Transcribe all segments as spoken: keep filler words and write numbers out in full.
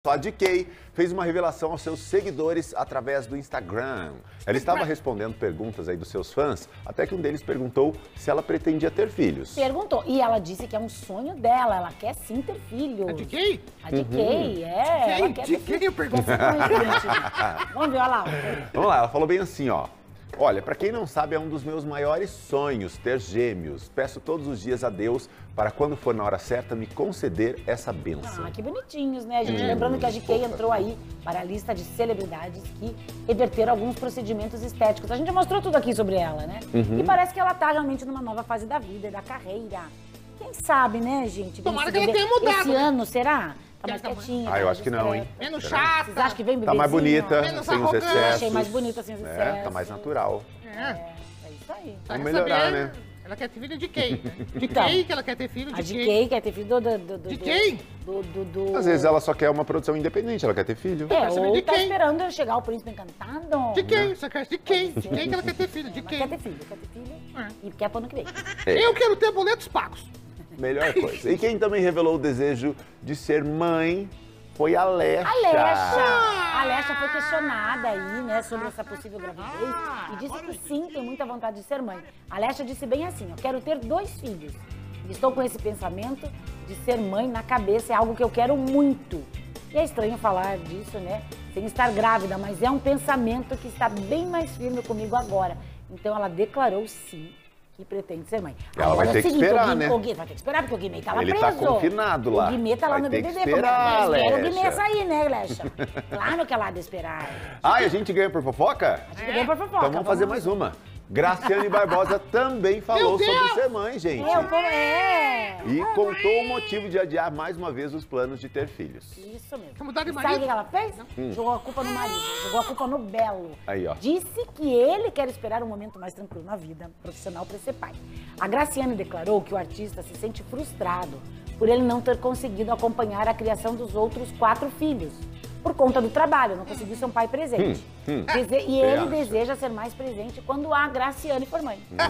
A D K fez uma revelação aos seus seguidores através do Instagram. Ela estava respondendo perguntas aí dos seus fãs, até que um deles perguntou se ela pretendia ter filhos. Perguntou. E ela disse que é um sonho dela, ela quer sim ter filhos. A D K? A D K, Uhum. é. Ela quer D ter K, filhos. eu pergunto. Quer ser conhecida. Vamos ver, olha lá. Vamos lá, ela falou bem assim, ó. Olha, pra quem não sabe, é um dos meus maiores sonhos ter gêmeos. Peço todos os dias a Deus para, quando for na hora certa, me conceder essa bênção. Ah, que bonitinhos, né, gente? Hum, Lembrando que a D K entrou aí para a lista de celebridades que reverteram alguns procedimentos estéticos. A gente já mostrou tudo aqui sobre ela, né? Uhum. E parece que ela tá realmente numa nova fase da vida e da carreira. Quem sabe, né, gente? Vem Tomara se que ela viver tenha mudado, esse né? ano, será? Tá mais Tá mais- quietinha. Ah, tá eu mais acho que não, hein? discreta. Menos Vocês chata. acham que vem Tá bebezinho? mais bonita, Menos sem os arrogante. excessos. Achei mais bonita sem os excessos. É, tá mais natural. É. É, é isso aí. Tá Vamos melhorar, recebendo. né? Ela quer ter filho de quem? De Então, quem que ela quer ter filho? A De D quem? K quer ter filho do... do, do, do De quem? Do, do, do... Às vezes ela só quer uma produção independente, ela quer ter filho. É, Quer saber ou de tá quem? esperando chegar o príncipe encantado. De quem? Você quer de quem? De quem que ela quer ter filho? De Mas quem? quer ter filho, quer ter filho. É. E quer pro ano que vem. Eu quero ter boletos pagos. Melhor coisa. E quem também revelou o desejo de ser mãe foi a Alexa. Alexa! A Alexa foi questionada aí, né, sobre essa possível gravidez e disse que sim, tem muita vontade de ser mãe. A Alexa disse bem assim, eu quero ter dois filhos. Estou com esse pensamento de ser mãe na cabeça, é algo que eu quero muito. E é estranho falar disso, né, sem estar grávida, mas é um pensamento que está bem mais firme comigo agora. Então ela declarou sim que pretende ser mãe. Ela vai Agora é ter o que seguinte, esperar, o Gui, né? O Gui, vai ter que esperar, porque o Guimê tá lá Ele preso. tá confinado lá. O Guimê tá lá Vai no ter que B B B. Como é esperar, que espera o Guimê Alexa. sair, né, Alexa? Claro que ela há de esperar. Ah, e a gente ganha por fofoca? A gente ganha por fofoca. Então vamos fazer mais uma. Graciane Barbosa também falou Meu Deus! sobre ser mãe, gente. É, o povo é. E contou o motivo de adiar mais uma vez os planos de ter filhos. Isso mesmo. Quer mudar de E sabe o marido? que ela fez? Jogou a culpa no marido, jogou a culpa no Belo. Aí, ó. Disse que ele quer esperar um momento mais tranquilo na vida profissional para ser pai. A Graciane declarou que o artista se sente frustrado por ele não ter conseguido acompanhar a criação dos outros quatro filhos. Por conta do trabalho, não conseguiu ser um pai presente. Hum, hum. Dese- E Você ele acha? deseja ser mais presente quando a Graciane for mãe. Hum,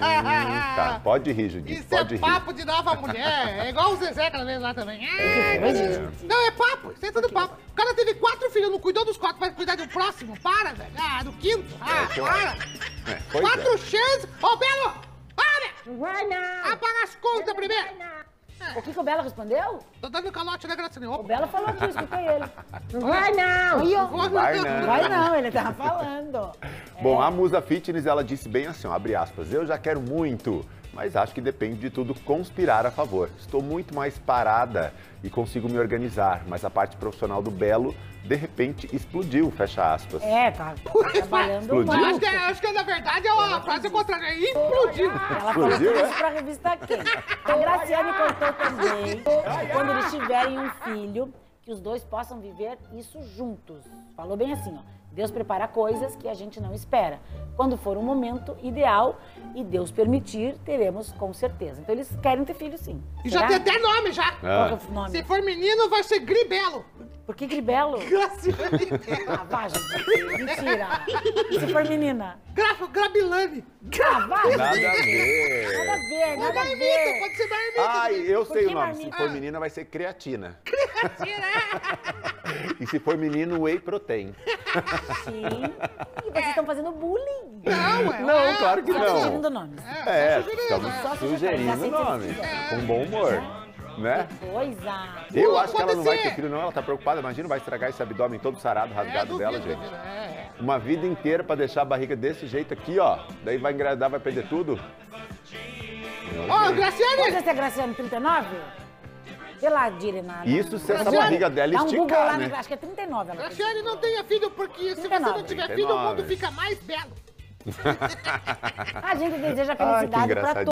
tá, pode rir, Judite, Isso pode é rir. papo de nova mulher. É igual o Zezé que ela veio lá também. É. É. Não, é papo. Isso é tudo papo. O cara teve quatro filhos, não cuidou dos quatro, vai cuidar do próximo. Para, velho. Ah, do quinto. Ah, É, para. É, pois Quatro é. chances. Ô, Belo! Para! Vai não! Apaga as contas primeiro. O que, que o Belo respondeu? Tô dando calote na Graciane. O Opa. Belo falou aqui, escutei ele. Vai não! Aí, ó. Vai não. Vai não, ele tava falando. Bom, a Musa Fitness, ela disse bem assim, ó, abre aspas, eu já quero muito, mas acho que depende de tudo conspirar a favor. Estou muito mais parada e consigo me organizar, mas a parte profissional do Belo, de repente, explodiu, fecha aspas. É, tá, tá trabalhando Explodiu? mais. Acho que, é- acho que na verdade é uma frase contrária. É Explodiu. Ela falou Explodiu, tudo é? isso pra revista Quem. A Graciane contou também que quando eles tiverem um filho, que os dois possam viver isso juntos. Falou bem assim, ó. Deus prepara coisas que a gente não espera. Quando for um momento ideal e Deus permitir, teremos com certeza. Então eles querem ter filho sim. E já Será? tem até nome já. Qual que é o nome? Se for menino, vai ser Gribelo. Por que Gribelo? Graciane. Ah, vá, gente. Mentira. E se for menina? Grafo, Grabilane. Ah, vá, gente. Nada a ver. Nada a ver, Ou nada a Marmita, ver. pode ser Marmita. Ai, eu Por sei que o nome, se marmita? for menina vai ser creatina. Tira. E se for menino, whey protein. Sim. E vocês estão fazendo bullying. Não, é. Não, claro que Só não. sugerindo nomes. É, só sugerindo, estamos né? Só sugerindo sugerindo. nomes, com bom humor, né? Coisa. Eu Pô, acho que ela não vai pode ser. ter filho, não. Ela tá preocupada. Imagina, vai estragar esse abdômen todo sarado, rasgado dela, duvido, gente. é. Uma vida inteira pra deixar a barriga desse jeito aqui, ó. Daí vai engravidar, vai perder tudo. Ó, Graciane. Você é Graciane trinta e nove? Vê lá, Dire, na... Isso se essa Graciane, barriga dela dá um Google esticar, lá, né? na- acho que é trinta e nove. Ela fez. Graciane, não tenha filho, porque se você trinta e nove. não tiver trinta e filho, o nove. mundo fica mais belo. A gente deseja Ai, que felicidade pra engraçadinho.